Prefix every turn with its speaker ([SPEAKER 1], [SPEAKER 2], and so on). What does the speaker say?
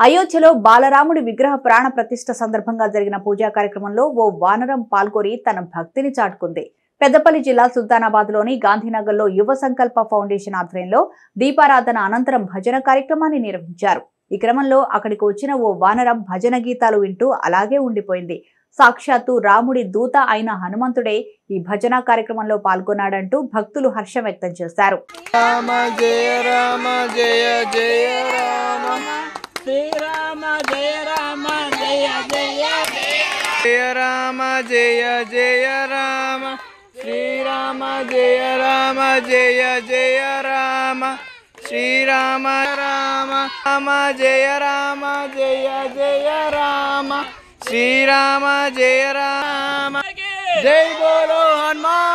[SPEAKER 1] అయోధ్యలో బాలరాముడి విగ్రహ ప్రాణ ప్రతిష్ఠ సందర్భంగా జరిగిన పూజా కార్యక్రమంలో ఓ వానరం పాల్గొని తన భక్తిని చాటుకుంది. పెద్దపల్లి జిల్లా సుల్తానాబాద్ లోని గాంధీనగర్ లో యువ సంకల్ప ఫౌండేషన్ ఆధ్వర్యంలో దీపారాధన అనంతరం భజన కార్యక్రమాన్ని నిర్వహించారు. ఈ క్రమంలో అక్కడికి వచ్చిన ఓ వానరం భజన గీతాలు వింటూ అలాగే ఉండిపోయింది. సాక్షాత్తు రాముడి దూత అయిన హనుమంతుడే ఈ భజన కార్యక్రమంలో పాల్గొన్నాడంటూ భక్తులు హర్షం వ్యక్తం చేశారు.
[SPEAKER 2] రామ జయ రామ జయ జయ రామ శ్రీరామ జయ రామ జయ జయ జయ రామ జయ జయ రామ శ్రీరామ జయ రామ జయ జయ రామ శ్రీరామ రామ రామ జయ రామ జయ జయ రామ శ్రీరామ జయ రామ జై బోలో హనుమాన్.